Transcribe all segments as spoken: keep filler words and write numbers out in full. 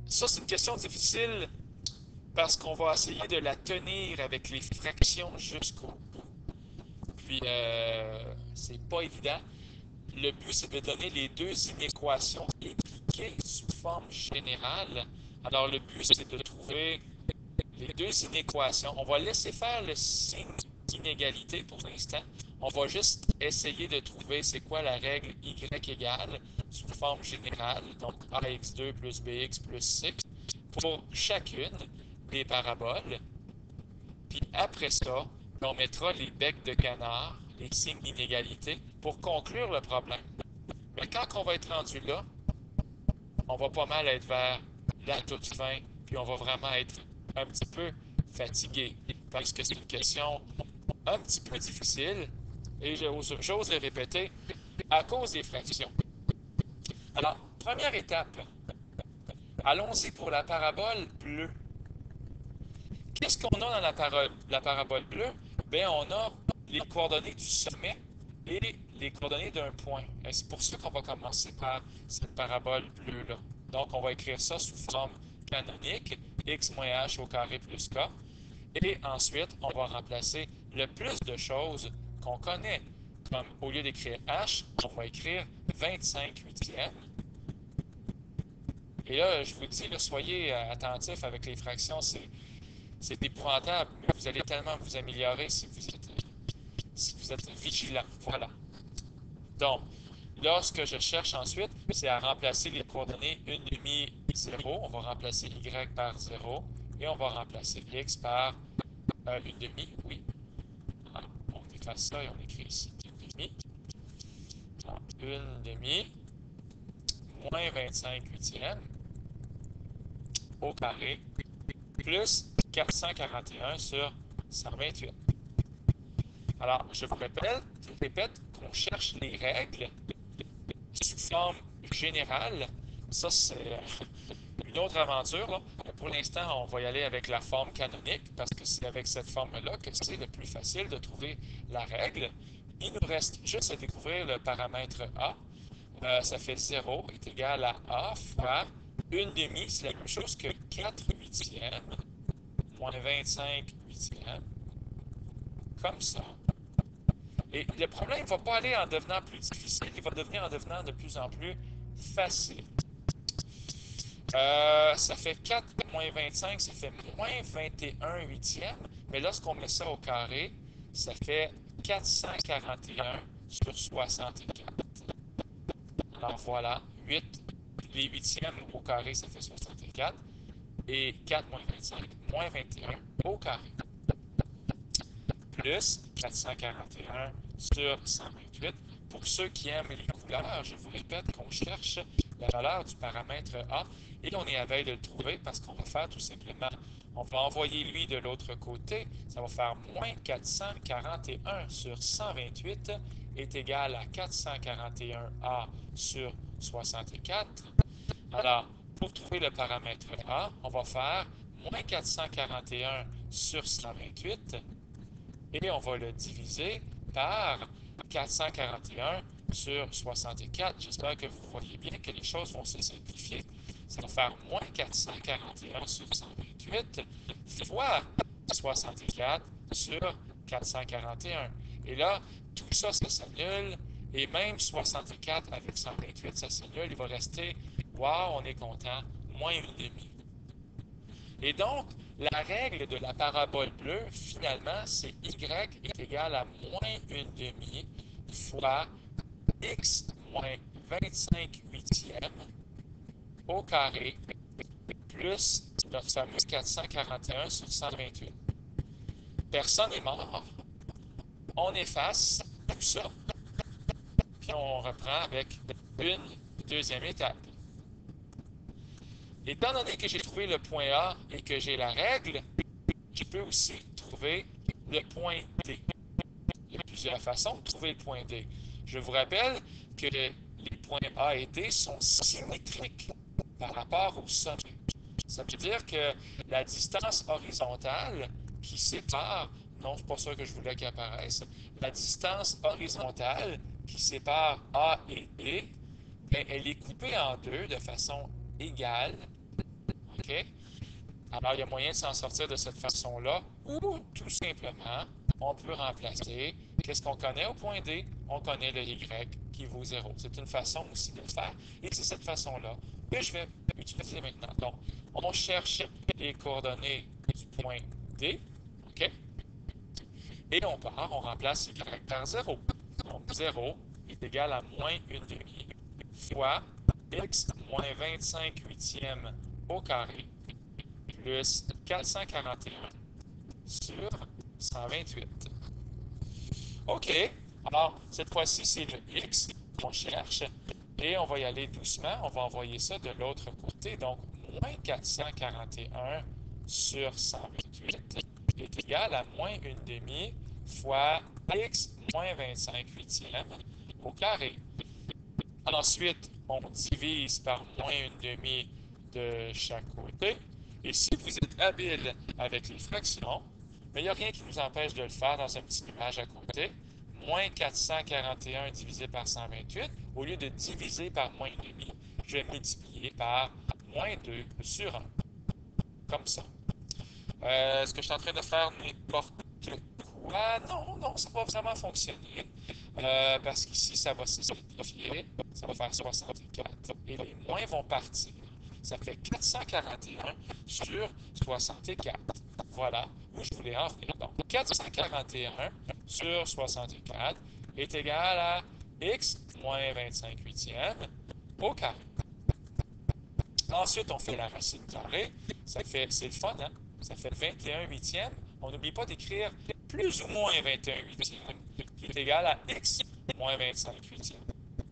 Ça, c'est une question difficile parce qu'on va essayer de la tenir avec les fractions jusqu'au bout. Puis, euh, c'est pas évident. Le but, c'est de donner les deux inéquations épliquées sous forme générale. Alors, le but, c'est de trouver les deux inéquations. On va laisser faire le signe d'inégalité pour l'instant. On va juste essayer de trouver c'est quoi la règle y égale sous forme générale, donc a x deux plus bx plus six, pour chacune des paraboles. Puis après ça, on mettra les becs de canard, les signes d'inégalité, pour conclure le problème. Mais quand on va être rendu là, on va pas mal être vers la toute fin, puis on va vraiment être un petit peu fatigué, parce que c'est une question un petit peu difficile, et j'ose, j'ose le répéter, à cause des fractions. Alors, première étape, allons-y pour la parabole bleue. Qu'est-ce qu'on a dans la, parole, la parabole bleue? Bien, on a les coordonnées du sommet et les coordonnées d'un point. Et c'est pour ça qu'on va commencer par cette parabole bleue-là. Donc, on va écrire ça sous forme canonique, x moins h au carré plus k. Et ensuite, on va remplacer le plus de choses qu'on connaît. Comme au lieu d'écrire h, on va écrire vingt-cinq huitièmes. Et là, je vous dis, là, soyez attentifs avec les fractions, c'est C'est épouvantable, mais vous allez tellement vous améliorer si vous êtes, si vous êtes vigilant. Voilà. Donc, là, ce que je cherche ensuite, c'est à remplacer les coordonnées une demi zéro. On va remplacer y par zéro et on va remplacer x par euh, une demi. Oui. Alors, on efface ça et on écrit ici une demi. Alors, une demi moins vingt-cinq huitièmes au carré plus quatre cent quarante et un sur cent vingt-huit. Alors, je vous répète, je répète qu'on cherche les règles sous forme générale. Ça, c'est une autre aventure, là. Pour l'instant, on va y aller avec la forme canonique parce que c'est avec cette forme-là que c'est le plus facile de trouver la règle. Il nous reste juste à découvrir le paramètre A. Euh, ça fait zéro est égal à A fois une demi, c'est la même chose que quatre huitièmes moins vingt-cinq huitièmes, comme ça. Et le problème ne va pas aller en devenant plus difficile, il va devenir en devenant de plus en plus facile. Euh, ça fait quatre moins vingt-cinq, ça fait moins vingt et un huitièmes. Mais lorsqu'on met ça au carré, ça fait quatre cent quarante et un sur soixante-quatre. Alors voilà, huit, les huitièmes au carré, ça fait soixante-quatre. Et quatre moins vingt-cinq, moins vingt et un au carré. Plus quatre cent quarante et un sur cent vingt-huit. Pour ceux qui aiment les couleurs, je vous répète qu'on cherche la valeur du paramètre A et on est à veille de le trouver parce qu'on va faire tout simplement, on va envoyer lui de l'autre côté, ça va faire moins quatre cent quarante et un sur cent vingt-huit est égal à quatre cent quarante et un A sur soixante-quatre. Alors, pour trouver le paramètre A, on va faire moins quatre cent quarante et un sur cent vingt-huit et on va le diviser par quatre cent quarante et un sur soixante-quatre. J'espère que vous voyez bien que les choses vont se simplifier. Ça va faire moins quatre cent quarante et un sur cent vingt-huit fois soixante-quatre sur quatre cent quarante et un. Et là, tout ça, ça s'annule. Et même soixante-quatre avec cent vingt-huit, ça s'annule. Il va rester, wow, on est content, moins une demi. Et donc, la règle de la parabole bleue, finalement, c'est y est égal à moins une demi fois x moins vingt-cinq huitièmes au carré plus le fameux quatre cent quarante et un sur cent vingt-huit. Personne n'est mort. On efface tout ça. Puis on reprend avec une deuxième étape. Étant donné que j'ai trouvé le point A et que j'ai la règle, je peux aussi trouver le point D. Il y a plusieurs façons de trouver le point D. Je vous rappelle que les points A et D sont symétriques par rapport au sommet. Ça veut dire que la distance horizontale qui sépare, non, c'est pas ça que je voulais qu'il apparaisse, la distance horizontale qui sépare A et D, bien, elle est coupée en deux de façon égale OK? Alors, il y a moyen de s'en sortir de cette façon-là, ou tout simplement, on peut remplacer. Qu'est-ce qu'on connaît au point D? On connaît le Y qui vaut zéro. C'est une façon aussi de le faire, et c'est cette façon-là que je vais utiliser maintenant. Donc, on cherche les coordonnées du point D, OK? Et on part, on remplace Y par zéro. Donc, zéro est égal à moins une demi fois X moins vingt-cinq huitièmes au carré plus quatre cent quarante et un sur cent vingt-huit. OK. Alors, cette fois-ci, c'est le X qu'on cherche. Et on va y aller doucement. On va envoyer ça de l'autre côté. Donc, moins quatre cent quarante et un sur cent vingt-huit est égal à moins une demi fois X moins vingt-cinq huitièmes au carré. Ensuite, on divise par moins une demi de chaque côté. Et si vous êtes habile avec les fractions, mais il n'y a rien qui nous empêche de le faire dans un petit nuage à côté. Moins quatre cent quarante et un divisé par cent vingt-huit, au lieu de diviser par moins une demi, je vais multiplier par moins deux sur un. Comme ça. Euh, Est-ce que je suis en train de faire n'importe quoi? Non, non, ça va vraiment fonctionner. Euh, parce qu'ici, ça va se simplifier. Ça va faire soixante-quatre. Et les moins vont partir. Ça fait quatre cent quarante et un sur soixante-quatre. Voilà où je voulais en venir. Donc, quatre cent quarante et un sur soixante-quatre est égal à x moins vingt-cinq huitièmes au carré. Ensuite, on fait la racine carrée. Ça fait, c'est le fun, hein? Ça fait vingt et un huitièmes. On n'oublie pas d'écrire plus ou moins vingt et un huitièmes, qui est égal à x moins vingt-cinq huitièmes.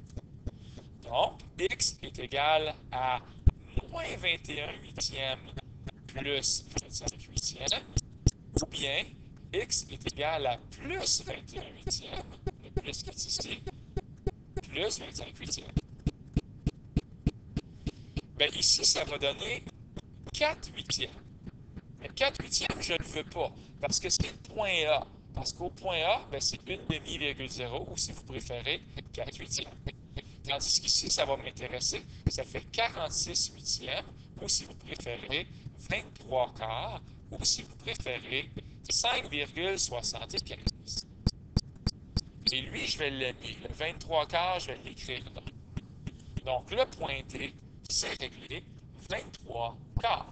Donc, x est égal à moins vingt et un huitièmes plus vingt-cinq huitièmes, ou bien x est égal à plus vingt et un huitièmes, le plus qui est ici, plus vingt-cinq huitièmes. Bien, ici, ça va donner quatre huitièmes. Mais quatre huitièmes, je ne le veux pas, parce que c'est le point A. Parce qu'au point A, ben, c'est une demi virgule zéro, ou si vous préférez, quatre huitièmes. Tandis qu'ici, ça va m'intéresser, ça fait quarante-six huitièmes, ou si vous préférez, vingt-trois quarts, ou si vous préférez, cinq virgule soixante-quinze. Et lui, je vais l'aimer. Le vingt-trois quarts, je vais l'écrire là. Donc, le point D, c'est réglé, vingt-trois quarts.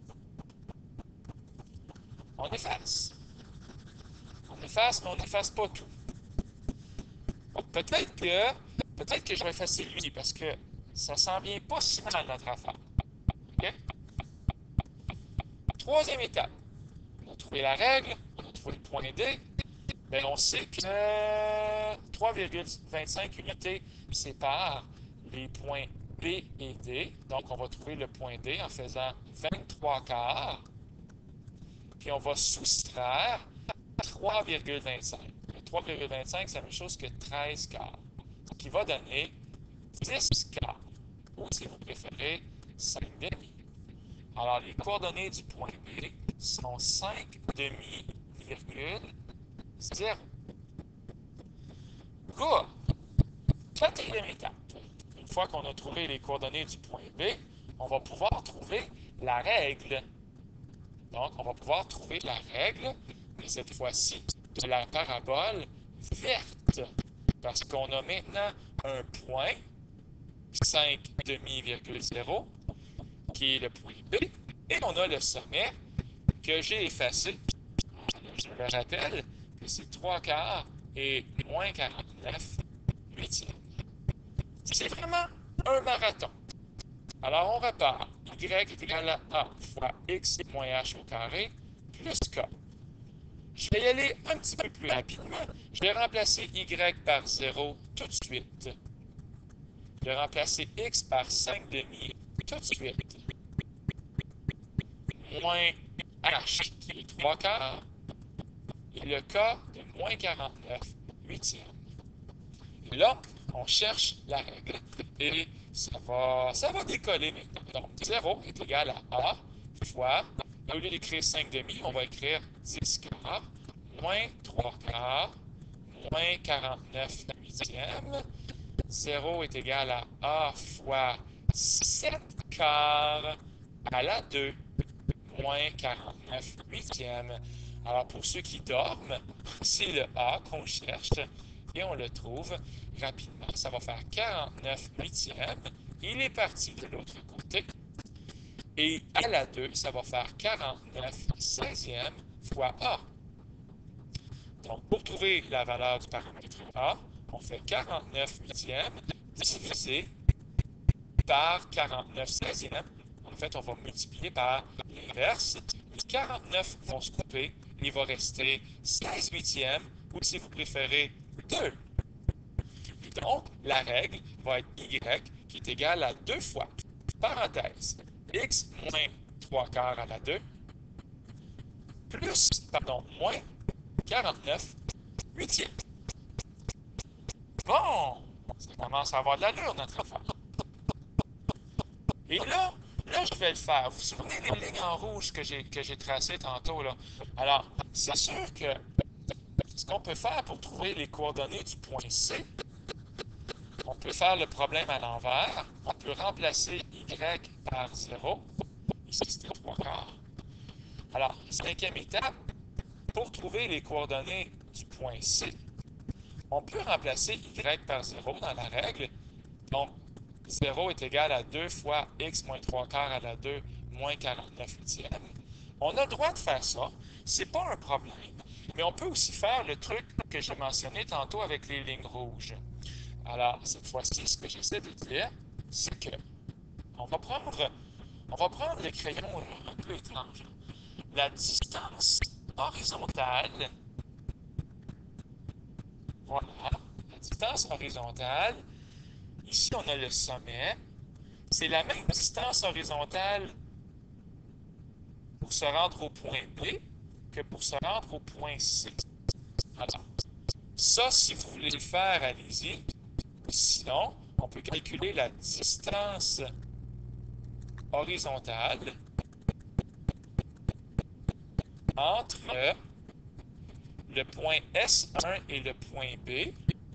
On efface. On efface, mais on n'efface pas tout. Bon, peut-être que, peut-être que je vais effacer lui, parce que ça s'en vient pas si mal notre affaire. OK? Troisième étape. On a trouvé la règle, on a trouvé le point D. Bien, on sait que trois virgule vingt-cinq unités séparent les points B et D. Donc, on va trouver le point D en faisant vingt-trois quarts. Puis, on va soustraire trois virgule vingt-cinq. trois virgule vingt-cinq, c'est la même chose que treize quarts. Ce qui va donner dix quarts. Ou, si vous préférez, cinq demi. Alors, les coordonnées du point B sont cinq demi, virgule, zéro. Good! Quatrième étape. Une fois qu'on a trouvé les coordonnées du point B, on va pouvoir trouver la règle. Donc, on va pouvoir trouver la règle, mais cette fois-ci, de la parabole verte. Parce qu'on a maintenant un point, cinq demi, virgule zéro, qui est le point B, et on a le sommet que j'ai effacé. Je me rappelle que c'est trois quarts et moins quarante-neuf huitièmes. C'est vraiment un marathon. Alors, on repart. Y est égal à A fois X moins H au carré plus K. Je vais y aller un petit peu plus rapidement. Je vais remplacer Y par zéro tout de suite. Je vais remplacer X par cinq demi tout de suite. Moins H qui est trois quarts. Et le K de moins quarante-neuf huitièmes. Là, on cherche la règle et ça va, ça va décoller maintenant. Donc, zéro est égal à A fois, au lieu d'écrire cinq demi, on va écrire dix quarts, moins trois quarts, moins quarante-neuf huitièmes. zéro est égal à A fois sept quarts, à la deux, moins quarante-neuf huitièmes. Alors, pour ceux qui dorment, c'est le A qu'on cherche et on le trouve rapidement. Ça va faire quarante-neuf huitièmes. Il est parti de l'autre côté. Et à la deux, ça va faire quarante-neuf seizièmes fois A. Donc, pour trouver la valeur du paramètre A, on fait quarante-neuf huitièmes divisé par quarante-neuf seizièmes. En fait, on va multiplier par l'inverse. Les quarante-neuf vont se couper. Il va rester seize huitièmes, ou si vous préférez, deux. Et donc, la règle va être Y qui est égale à deux fois, parenthèse, X moins trois quarts à la deux, plus, pardon, moins quarante-neuf huitièmes. Bon, ça commence à avoir de l'allure, notre affaire. Et là, là, je vais le faire. Vous vous souvenez des lignes en rouge que j'ai que j'ai tracées tantôt, là? Alors, c'est sûr que ce qu'on peut faire pour trouver les coordonnées du point C, on peut faire le problème à l'envers. On peut remplacer Y par zéro. Ici, c'était trois quarts. Alors, cinquième étape, pour trouver les coordonnées du point C, on peut remplacer Y par zéro dans la règle. Donc, zéro est égal à deux fois x moins trois quarts à la deux moins quarante-neuf huitièmes. On a le droit de faire ça. C'est pas un problème. Mais on peut aussi faire le truc que j'ai mentionné tantôt avec les lignes rouges. Alors, cette fois-ci, ce que j'essaie de dire, c'est que on va prendre, on va prendre le crayon un peu étrange. La distance horizontale, voilà, la distance horizontale, ici on a le sommet, c'est la même distance horizontale pour se rendre au point B que pour se rendre au point C. Alors, ça, si vous voulez le faire, allez-y. Sinon, on peut calculer la distance horizontale entre le point S un et le point B.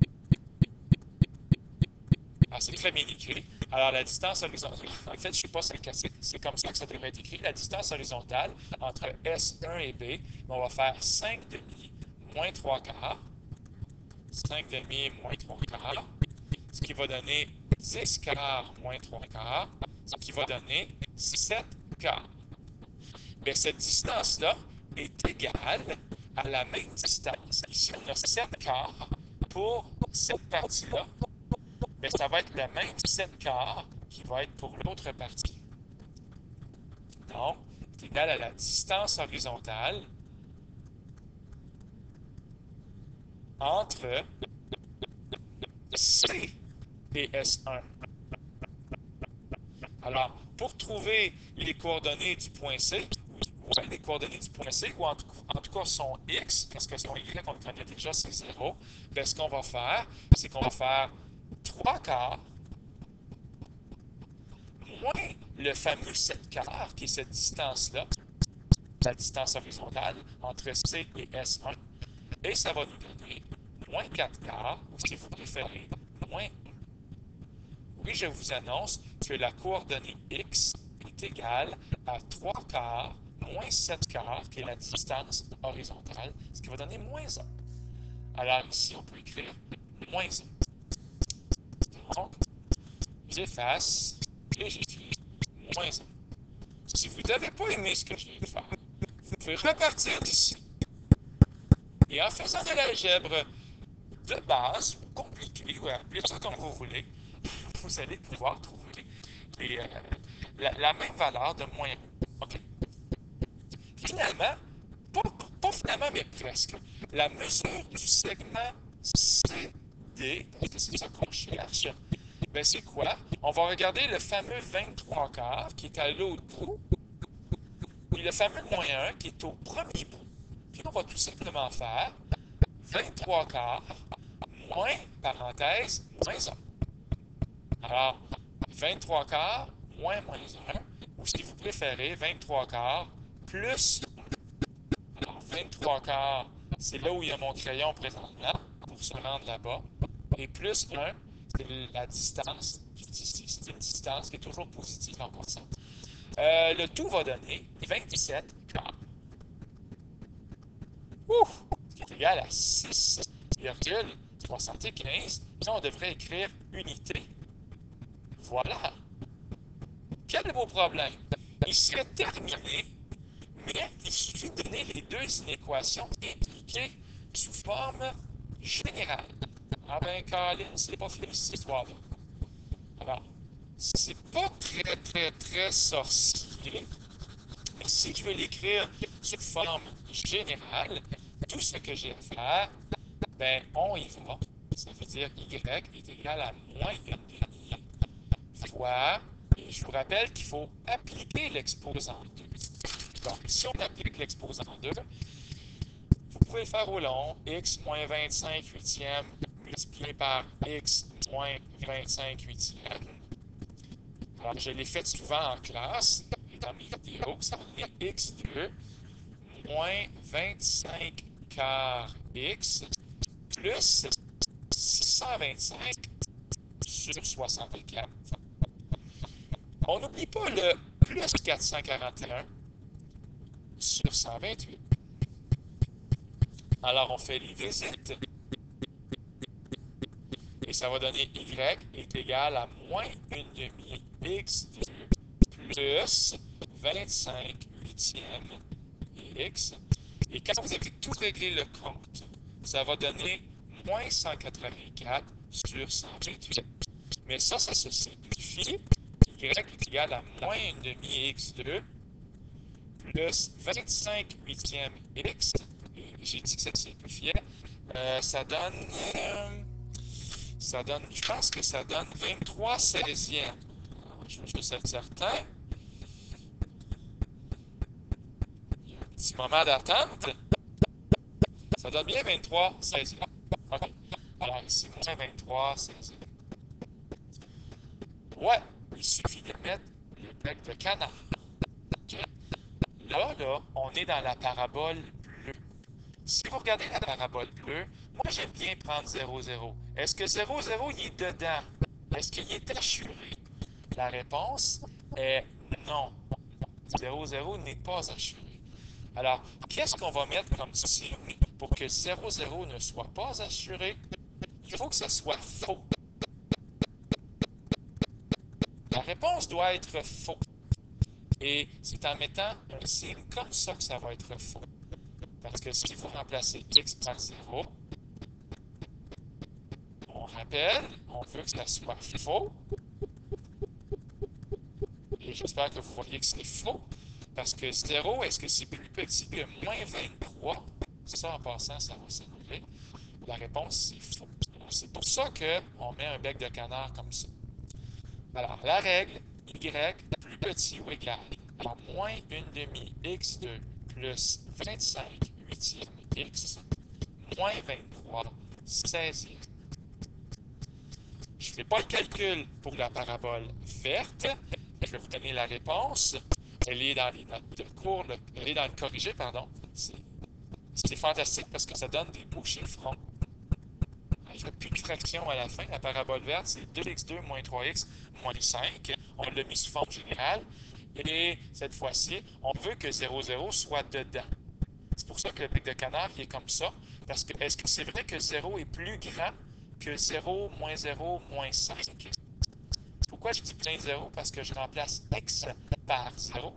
Ah, c'est très bien écrit. Alors, la distance horizontale, en fait, je ne sais pas si c'est comme ça que ça devrait être écrit. La distance horizontale entre S un et B, on va faire cinq demi moins trois quarts. cinq demi moins trois quarts. Ce qui va donner dix quarts moins trois quarts. Ce qui va donner sept quarts. Bien, cette distance-là est égale à la même distance. Ici, on a sept quarts pour cette partie-là. Bien, ça va être le même sept quarts qui va être pour l'autre partie. Donc, c'est égal à la distance horizontale entre C et S un. Alors, pour trouver les coordonnées du point C, ouais, les coordonnées du point C, ou en tout, en tout cas son X, parce que son Y, on le connaît déjà, c'est zéro, bien, ce qu'on va faire, c'est qu'on va faire trois quarts moins le fameux sept quarts, qui est cette distance-là, la distance horizontale entre C et S un, et ça va nous donner moins quatre quarts, ou si vous préférez, moins un. Oui, je vous annonce que la coordonnée X est égale à trois quarts moins sept quarts, qui est la distance horizontale, ce qui va donner moins un. Alors ici, on peut écrire moins un. Donc, j'efface et j'écris moins un. Si vous n'avez pas aimé ce que je viens de faire, vous pouvez repartir d'ici. Et en faisant de l'algèbre de base, ou compliquée, ou appelez ça comme vous voulez, vous allez pouvoir trouver les, euh, la, la même valeur de moins un. OK? Finalement, pas, pas finalement, mais presque, la mesure du segment C D, parce que c'est ça qu'on cherche, ben c'est quoi? On va regarder le fameux vingt-trois quarts qui est à l'autre bout, et le fameux moins un qui est au premier bout. Puis on va tout simplement faire vingt-trois quarts moins, parenthèse, moins un. Alors, vingt-trois quarts moins moins un, ou si vous préférez, vingt-trois quarts plus. Alors, vingt-trois quarts, c'est là où il y a mon crayon présentement, pour se rendre là-bas. Et plus un, c'est la distance. C'est une distance qui est toujours positive en passant. Euh, le tout va donner vingt-sept quarts. Ouf! Ce qui est égal à six virgule soixante-quinze. Là, on devrait écrire unité. Voilà. Quel beau problème. Il serait terminé, mais il suffit de donner les deux inéquations impliquées sous forme générale. Ah ben, Colin, c'est pas fini cette histoire-là. Alors, c'est pas très, très, très sorcier, mais si je veux l'écrire sous forme générale, tout ce que j'ai à faire, ben, on y va. Ça veut dire y est égal à moins une demi fois, et je vous rappelle qu'il faut appliquer l'exposant deux. Donc, si on applique l'exposant deux, vous pouvez le faire au long, x moins vingt-cinq huitièmes multiplié par x moins vingt-cinq huitièmes. Alors, je l'ai fait souvent en classe, et dans mes vidéos, ça va donner x deux moins vingt-cinq quart x plus six cent vingt-cinq sur soixante-quatre. On n'oublie pas le plus quatre cent quarante et un sur cent vingt-huit. Alors, on fait les visites. Et ça va donner y est égal à moins une demi x deux plus vingt-cinq huitièmes x. Et quand vous avez tout réglé le compte, ça va donner moins cent quatre-vingt-quatre sur cent vingt-huit. Mais ça, ça se simplifie. Y est égal à moins une demi x deux plus vingt-cinq huitièmes x. Et j'ai dit que ça se simplifiait. Euh, ça donne... Euh, ça donne... Je pense que ça donne vingt-trois seizièmes. Je veux juste être certain. Il y a un petit moment d'attente. Ça donne bien vingt-trois seizièmes. OK. Alors ici, moins vingt-trois seizièmes. Ouais, il suffit de mettre le bec de canard. Okay. Là, là, on est dans la parabole bleue. Si vous regardez la parabole bleue, moi j'aime bien prendre zéro zéro. Est-ce que zéro zéro il est dedans? Est-ce qu'il est assuré? La réponse est non. zéro zéro n'est pas assuré. Alors, qu'est-ce qu'on va mettre comme signe pour que zéro zéro ne soit pas assuré? Il faut que ce soit faux. La réponse doit être faux. Et c'est en mettant un signe comme ça que ça va être faux. Parce que si vous remplacez x par zéro, on rappelle, on veut que ça soit faux. Et j'espère que vous voyez que c'est faux. Parce que zéro, est-ce que c'est plus petit que moins vingt-trois? Ça, en passant, ça va s'annuler. La réponse, c'est faux. C'est pour ça qu'on met un bec de canard comme ça. Alors, la règle, y plus petit ou égal à moins une demi x deux plus vingt-cinq huitièmes x moins vingt-trois seizièmes. Je ne fais pas le calcul pour la parabole verte. Je vais vous donner la réponse. Elle est dans les notes de cours, elle est dans le corrigé, pardon. C'est fantastique parce que ça donne des beaux chiffres ronds. Il n'y a plus de fraction à la fin. La parabole verte, c'est deux x deux moins trois x moins cinq. On l'a mis sous forme générale. Et cette fois-ci, on veut que zéro zéro soit dedans. C'est pour ça que le bec de canard il est comme ça. Parce que est-ce que c'est vrai que zéro est plus grand que zéro, moins zéro, moins cinq? Pourquoi je dis plein de zéro? Parce que je remplace x par zéro.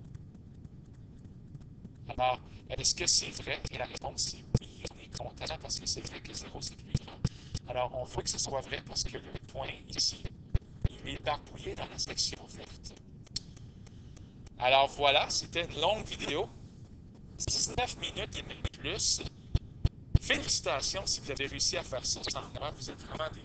Alors, est-ce que c'est vrai? Et la réponse c'est oui. On est content parce que c'est vrai que zéro c'est plus grand. Alors, on veut que ce soit vrai parce que le point ici, il est barbouillé dans la section verte. Alors voilà, c'était une longue vidéo. dix-neuf minutes et même plus. Félicitations si vous avez réussi à faire ça sans moi. Vous êtes vraiment des